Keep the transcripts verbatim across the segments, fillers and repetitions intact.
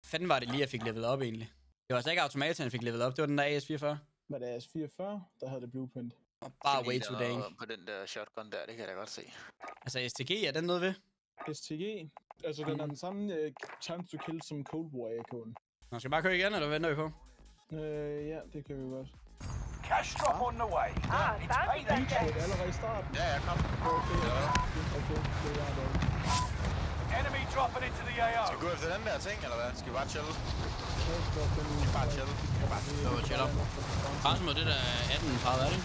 fanden var det lige, jeg fik levelet op egentlig? Det var altså ikke automaten, jeg fik levelet op. Det var den der A S fireogfyrre. Var det A S fireogfyrre, der havde det blueprint? Bare way too dang. På den der shotgun der, det kan jeg da godt se. Altså S T G, er den noget ved? S T G? Altså, den er den samme uh, chance to kill som Cold War A K'en. Nå, skal vi bare køre igen, eller venter vi på? Øh, ja, det kan vi godt. Cash drop on the way. Ah, It's payday Det day. er allerede i starten. Ja, jeg kom. Okay, okay, det er der. Enemy dropping into the A O. Skal vi gå efter den der ting, eller hvad? Skal vi bare chill? Bare chill. Det var chill op. Grænsen mod det der atten tredive, er det?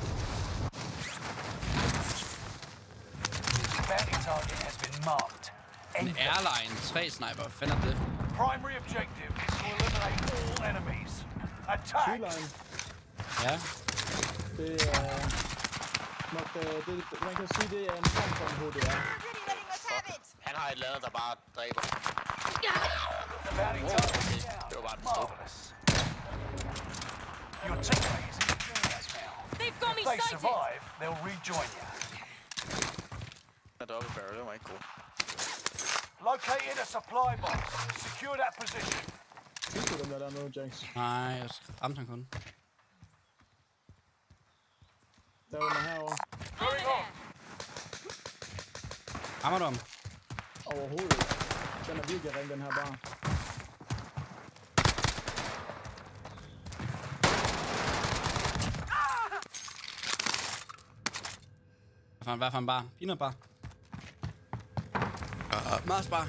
Bounty target has been marked. En airline tre sniper, hvad fanden er det? Primary objective is to eliminate all enemies. Attack! T-line. Ja. Det er nok, øh, det, man kan sige, det er en form for en H D R. Han har et eller andet, der bare dræber. The bounty target is down. Det var bare den Marvelous. Your teammate is in the clearance now. They've got me If they sighted! survive, they'll rejoin you. Der double barrel, det var ikke god. Located a supply box. Secure that position. Synes du, dem der, der er noget, Jax? Nej, jeg ramte han kun. Der er under herovre. Going on. Rammer du ham? Overhovedet ikke. Den er virkelig ring, den her bar. Hvad for en, hvad for en bar? Peanut bar? Uh, Mars bar.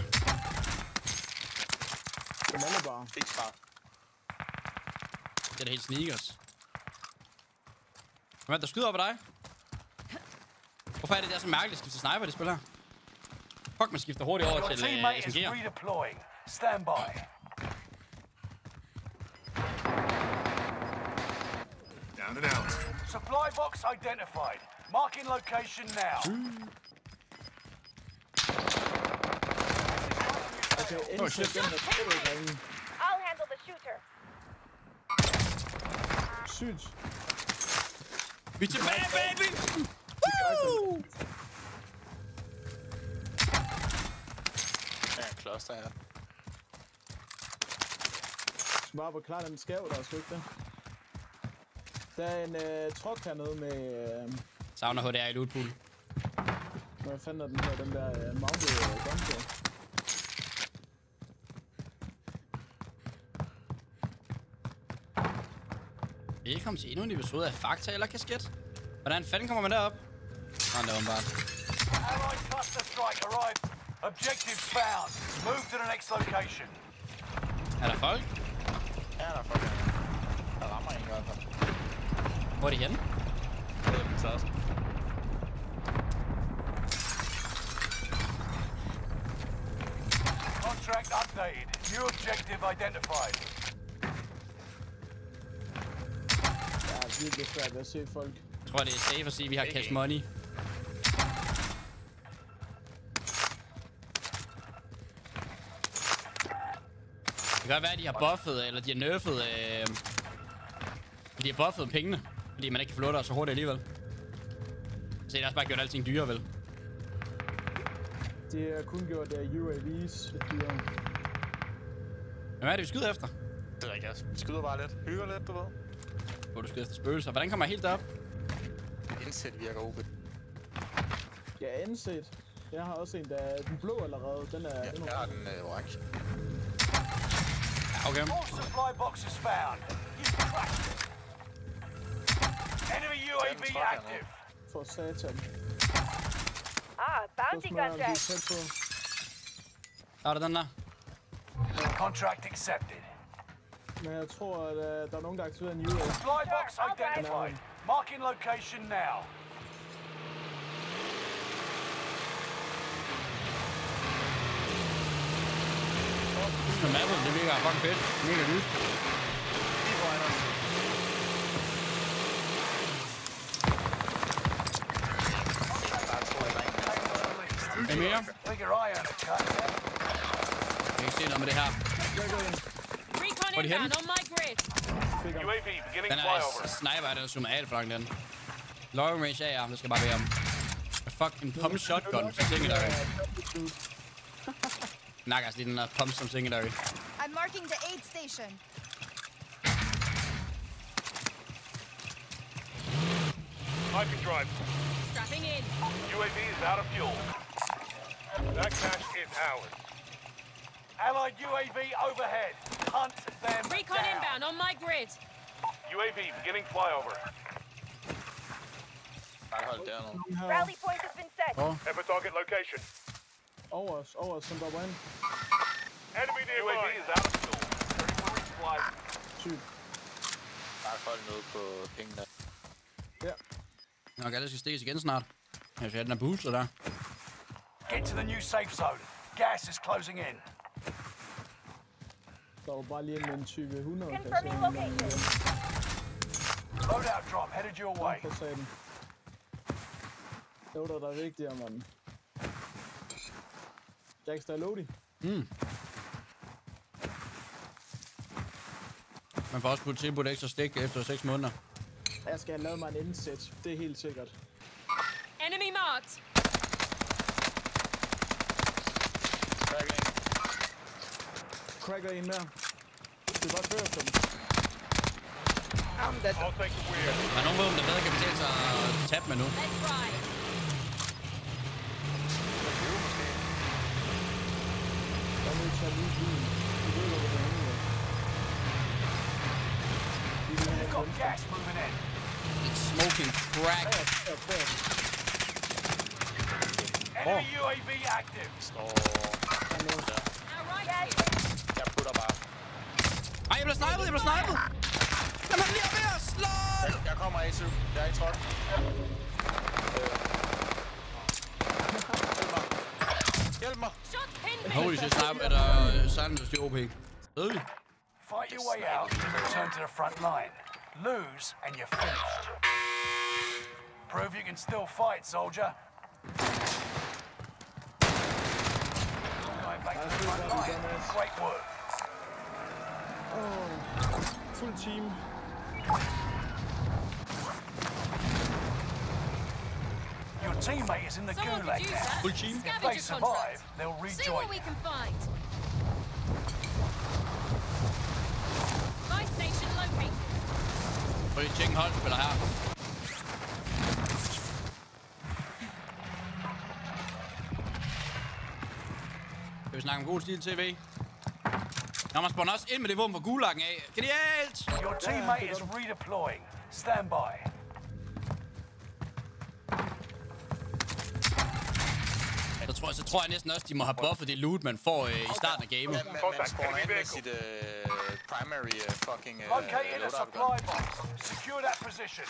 Den anden bar. Fix bare. Det er da helt sneakers. Hvad der skyder op af dig? Hvorfor er det der så mærkeligt at skifte sniper, det spil her? Fuck, man skifter hurtigt over Your til teammate uh, is S M G'er. redeploying. Stand by. Down and out. Supply box identified. Marking location now. Okay, Oh, indsæt shit. den her tæt ringe. I'll handle the shooter. Sygt. Vi er tilbage, baby! Woo! Ja, en kloster her. Du skal bare være klar, den skæv, der er sgu ikke det. Der er en øh, truck hernede med... Øh, Savner H D R i lootpool. hvad fanden er den her, den der øh, mounted øh, gun på? Velkommen til endnu en episode af Fakta eller Kasket. Hvordan fanden kommer man derop? Nå, det er åbenbart. Allied cluster strike arrived. Objectives found. Move to the next location. Er der folk? Ja, der er folk her. Der rammer en i hvert fald. Hvor er de henne? Det er den største. Contract updated. New objective identified. Jeg er virkelig svært ved at se folk. Jeg tror, det er safe at sige, at vi har cash money. Det kan godt være, at de har buffet, eller de har nerfet... Øh... De har buffet pengene, fordi man ikke kan flotte så hurtigt alligevel. Så det er også bare gjort alting dyrere, vel? De har kun gjort uh, U A V's dyre. Men hvad er det, vi skyder efter? Det er ikke jeg. Skyder bare lidt. Hygger lidt, du ved. Hvor du skyder efter spøgelser. Hvordan kommer jeg helt derop? Indsæt virker O B. Jeg er anset. Jeg har også en, der er den blå allerede. Den er... Ja, den jeg har den øh, orange. Ja, okay. All supply boxes found. You crashed it. Enemy U A V active. For satan. Ah, bounty Så smadrer de contract. tæt på. Der er der den der. Contract accepted. Men jeg tror, at uh, der er nogen, der aktiverer en U A. Supply box identified. Marking location now. Så mappet, det virker fucking fedt. Mega lyst. Lige foran os. Er I mere? Figure eye on it, cut. Jeg kan ikke se noget med det her. Recon Hvor er de henne? inbound on my grid. U A V beginning Den er flyover. sniper, den er zoomet alt for langt den. Long range er jeg, det skal bare være om. Fuck, en pump shotgun som secondary. Nakker altså lige den der pump som secondary. I I'm marking the aid station. I can drive. Strapping in. U A V is out of fuel. That cash is ours. Allied U A V overhead. Hunt them Recon down. inbound on my grid. U A V beginning flyover. Bare hold der nu. Nogen her. Rally point has been set. Åh, Have a target location. Over os, over os, som der var inde. Enemy U A V nearby. is out of fuel. Ready for resupply. Sygt. Bare hold nede på pengene. Ja. nok alle skal stikkes igen snart. Jeg skal have den her booster der. Get to the new safe zone. Gas is closing in. Der var bare lige en tyve hundrede. Confirming location. Loadout drop headed your way. For satan. Det var der, der er vigtigere, mand. Jax, der er loading. Mm. Man får også putte tilbudt ekstra stik efter seks måneder. Jeg skal have lavet mig en indsæt. Det er helt sikkert. Enemy marked. Cracker en mere. Det er godt før for dem. I'm dead. I'll take the wheel. Der er nogle våben, der bedre kan betale sig at tabe med nu. Let's ride. Der er nødt til at lige byen. Du ved, hvor det er henne. You've got gas moving in. It's smoking crack. Enemy U A V active. Står... Now right here. Jeg putter bare. Ej, jeg bliver snipet, jeg bliver snipet! Jamen, han bliver ved os! LOL! Jeg, jeg kommer A syv. Jeg er i tråd. Hjælp mig. Shot pinned me. Holy shit, sniper, eller silence is O P. Stadig. Fight your way out and return to the front line. Lose and you're finished. Prove you can still fight, soldier. Going back to the front line. Great work. Åh, fuld team. Your teammate is in the Someone gulag could use now. that. Full team. If they Scavenger survive, contract. they'll See rejoin what we you. can find. Buy station located. Prøv lige at tjekke en holdspiller her. Skal vi snakke om god stil T V? Når man spawner også ind med det våben fra gulagen af. Genialt! Your teammate is redeploying. Stand by. Så tror, så tror jeg næsten også, de må have buffet det loot, man får øh, i starten af gamet. Man, man, man spawner ind med sit uh, primary uh, fucking uh, Locate a loadout supply gun. box. Secure that position.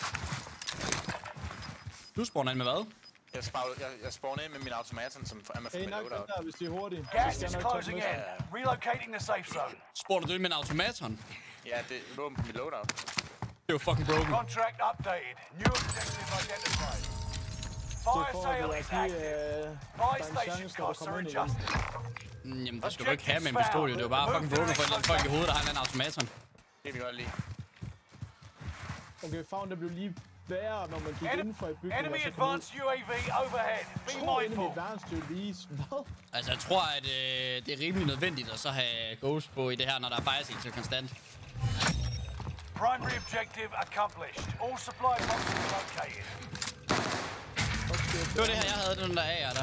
Du spawner ind med hvad? Jeg, spawn, jeg, jeg spawner ind med min automaton, som er med Hey, min nok den loadout. der, hvis de er hurtige. Gas Så skal is jeg nok tage closing den in. med. Relocating the safe zone. Spawner du ind med en automaton? Ja, det er våben på min loadout. Det er jo fucking broken. Contract updated. New objective identified. Det Fire får sale du is at give, active. øh, Buy der er en station chance, når du costs kommer are ind igen. adjusted. Mm, Jamen, det skal du ikke have med en pistol, jo. Det er jo bare fucking broken for et eller andet folk i hovedet, der har en eller anden automaton. Det vil jeg godt lide. Okay, favn, det blev lige værre, når man gik En- inden for et bygning. Enemy og så kom ud. advanced U A V overhead. Be Tror enemy mindful. advanced release. Hvad? Altså, jeg tror, at øh, det er rimelig nødvendigt at så have ghost på i det her, når der er fire scenes konstant. Primary objective accomplished. All supply boxes located. Det var det her, jeg havde, den der A R der.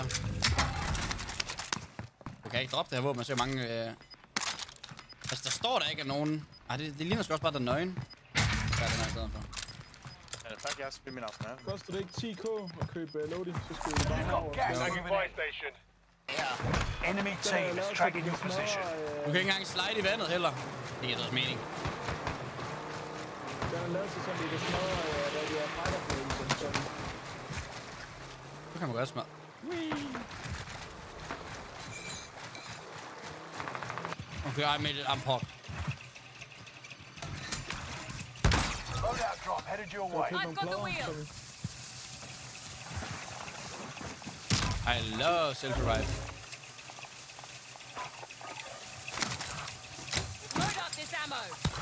Du kan ikke droppe det her våben, man ser mange... Øh... Altså, der står der ikke af nogen... Ej, det, det ligner sgu også bare, der er nøgen. Hvad er den her i stedet for? Ja, tak, jeg spiller min automat. Koster det ikke ti k at købe uh, loading, så skal vi bare You've herover. got gas Taking moving fire in. station. Enemy Den er team is lavet, så tracking de your kan position. smadre, Du kan ikke engang slide i vandet heller. Det giver også mening. Den er lavet til sådan, at de kan smadre, øh, hvad de er fighterplanes. Sådan. Det kan man godt smadre. Okay, I made it. I'm popped. Loadout drop headed your way. Køb I've nogle got the plader, wheel. så vi- I love self-revive. Load up this ammo.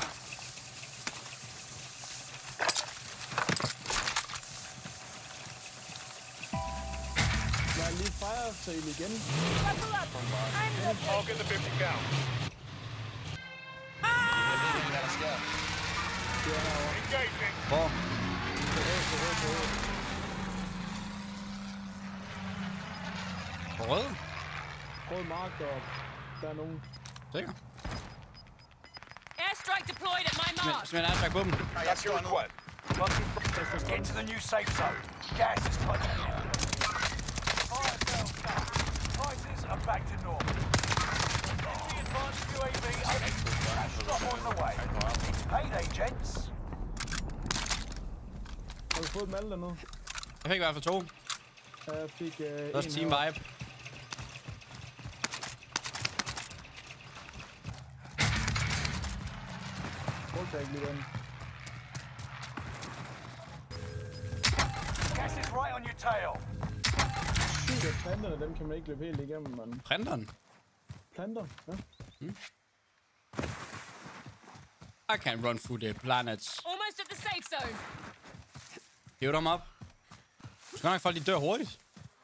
Lad lige fire sale igen. Level up. I'm level. I'll get the fifty cal. Rød? Rød mark deroppe. Der er nogen. Sikker. Airstrike deployed at my Men, mark. simpelthen er på dem. That's your request. Get to the new safe zone. Gas is closing in. Fire sales down. Prices are back to normal. Enemy advanced U A V open. Stop on the way. It's payday, gents. Har du fået dem alle dernede? Jeg fik i hvert fald to. Ja, jeg fik øh, Det er også en team her. vibe. Hold da ikke lige den. Gas is right on your tail. Sygt, at planterne, dem kan man ikke løbe helt igennem, man. Printeren. Planter, ja. I can run through the planets. Almost at the safe zone. Hiv dem op. Du skal nok folk, de dør hurtigt.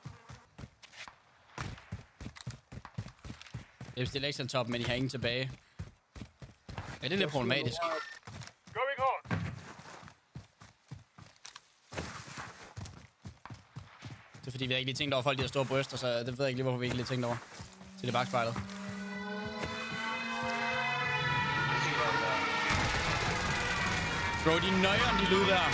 Jeg bestiller ikke top, men I har ingen tilbage. Ja, det er lidt problematisk. Going on. Det er fordi, vi har ikke lige tænkt over folk, de har store bryster, så det ved jeg ikke lige, hvorfor vi ikke lige tænkt over. Til det bagspejlet. Bro, de nøjeren, de lyd der.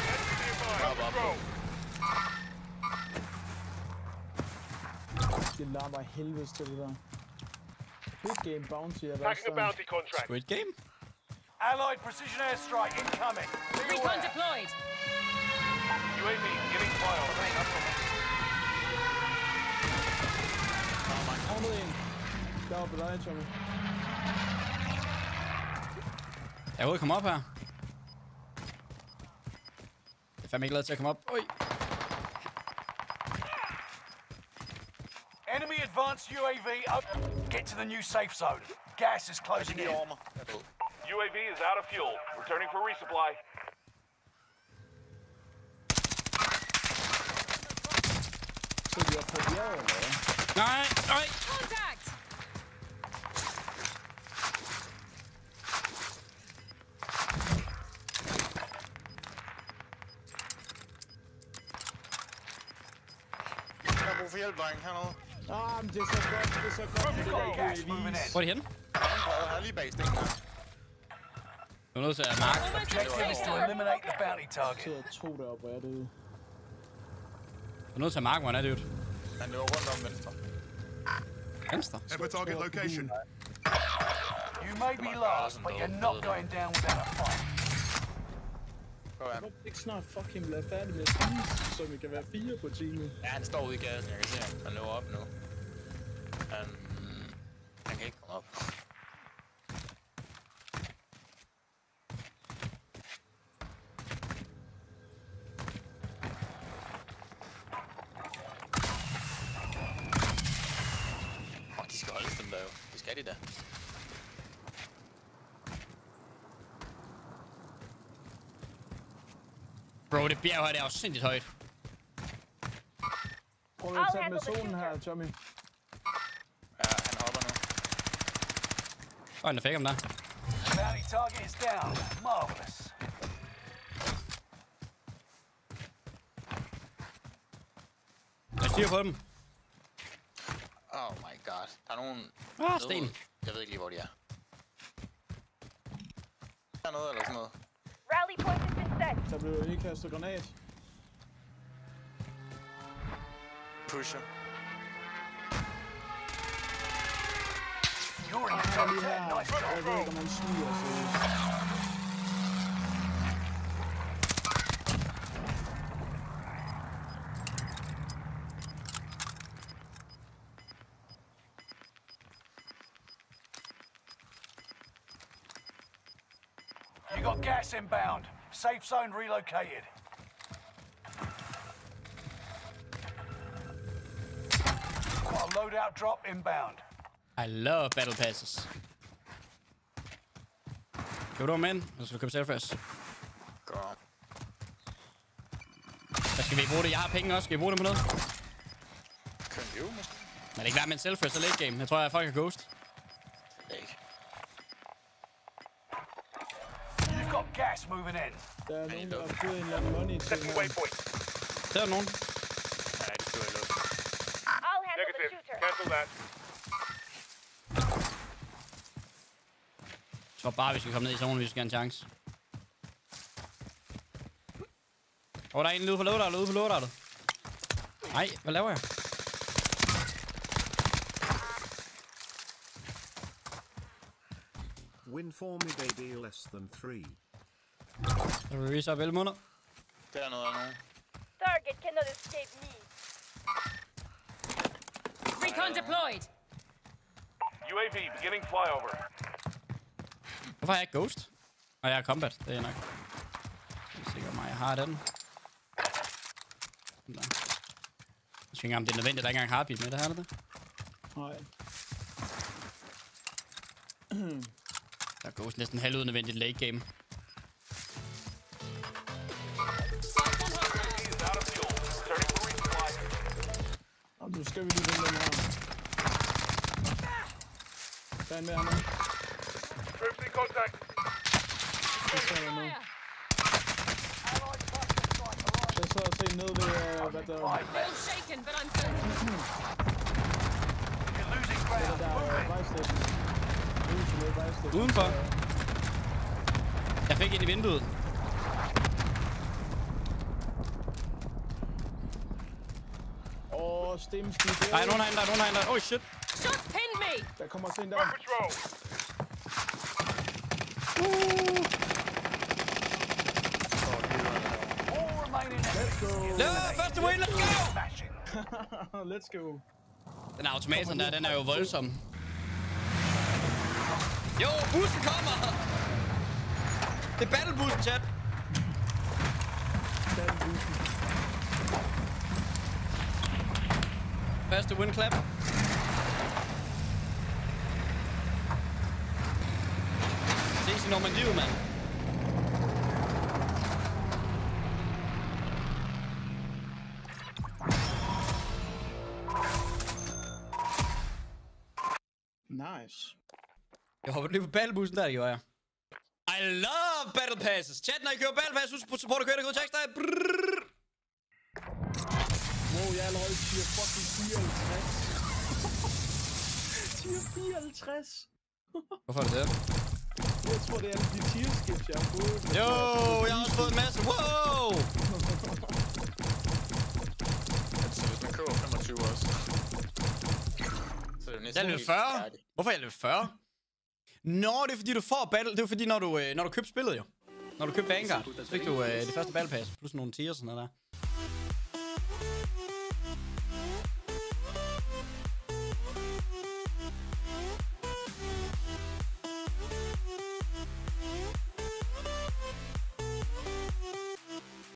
Det larmer helvedes til det der. Big game bounty er Packing a der. bounty contract. Squid Game. Allied precision airstrike incoming. Be Recon aware. deployed. U A V beginning flyover. Havnet en. Deroppe ved dig, Tommy. Jeg er ude at komme op her. Jeg er fandme ikke glad til at komme op. Oj. Enemy advanced U A V up. Get to the new safe zone. Gas is closing in. U A V is out of fuel. Returning for resupply. Så er de oppe på bjerget, eller hvad? Nej, nej. Contact. Jeg har brug for hjælp, dreng. Hernede. Ah, men det er så godt, det er så godt. Det Got der gas moving in. Hvor er de henne? Jeg er lige bag stenen her. Du er nødt til at mark. Almost at the Objective safe is to zone. eliminate the bounty target. sidder to deroppe, og jeg er derude. Du er nødt til at mark, hvor han er, dude. Han løber rundt om venstre. Venstre. Have a target location. You may be last, but you're not going down without a fight. Hvor er han? Hvorfor ikke snart fucking blive færdig med at spise, så vi kan være fire på teamet? Ja, han står ude i gaden. Jeg kan se ham. Han løber op nu. Han... Han kan ikke komme op. Åh, de skal holde dem der jo. Det skal de da. Bro, det bjerg her, det er jo sindssygt højt. Prøv lige at tage med solen her, Tommy. Ja, han hopper nu. Åh, den fik ham der. Bounty target is down. Marvelous. Jeg styrer på dem. Oh my god. Der er nogen... Ah, sten. nede. Jeg ved ikke lige, hvor de er. Dernede eller sådan noget. Rally point has been set. Der blev jo lige kastet granat. Pusher. You're in the top Lige ten. her. Nice Jeg ved job. ikke, om han sniger, så... You got gas inbound. Safe zone relocated. Got a loadout drop inbound. I love battle passes. Køb du med ind, eller skal du købe Selfresh? Gå. Hvad skal vi bruge det? Jeg har penge også. Skal vi bruge det på noget? Kan vi jo måske? Men det er ikke værd med en Selfresh og late game. Jeg tror, jeg folk er ghost. Det er ikke. You've got gas moving in. Der er nogen, der har fået en eller anden money til Setting her. waypoint. Der er nogen. Han er ikke stået i luften. I'll handle the Negative. that. Jeg tror bare, vi skal komme ned i zonen, hvis vi skal have en chance. Åh, oh, der er en ude på loadout, ude på loadout. Nej, hvad laver jeg? Win for me, baby, less than three. Så vil vi så vel måneder. Dernede er nogen. Target cannot escape me. Recon deployed. U A V beginning flyover. Hvorfor har jeg ikke Ghost? Og jeg har Combat, det er nok. Jeg er sikker mig, jeg har den. Der. Jeg synes ikke engang, det er nødvendigt, der er ikke engang heartbeat med det her, eller det? Nej. Der er Ghost næsten halvudnødvendigt late game. Is out of fuel. Returning for resupply. Og nu skal vi lige vinde den her. Der er en mere nu. Troops in contact. Det står der nu. Fire. Jeg sidder og ser ned ved, uh, hvad der er. Feel shaken, but I'm good. You're losing ground. Der er vejstation. Huset med vejstation. Udenfor. Jeg fik ind i vinduet. Åh, stemmeskud. Der er nogen herinde, der er nogen herinde. Oh shit. Shots pinned me. Der kommer også en der. Patrol. All remaining Let's go. Ja, første win, let's go! smashing. Let's go. Den automaten der, den er jo voldsom. Jo, bussen kommer! Det er battlebussen, chat. Første win clap. Ses i Normandiet, mand. Nice. Jeg hopper lige på battlebussen, der gjorde jeg. I love battle passes. Chat, når I køber battle passes, husk på support og kører det god tekst der. Wow, jeg er allerede tier fucking fireoghalvtreds. tier fireoghalvtreds. Hvorfor er det det? Jeg tror, det er alle de tier skips, jeg har fået. Jo, jeg har også fået en masse. Wow! Altså, hvis man køber femogtyve også. Så er det jo næsten Jeg er level helt fyrre. færdigt. Hvorfor er jeg level fyrre? Nå, det er fordi, du får battle... Det er fordi, når du, øh, når du købte spillet, jo. Når du købte Vanguard, så fik du øh, det første battle pass. Plus nogle tier og sådan noget der.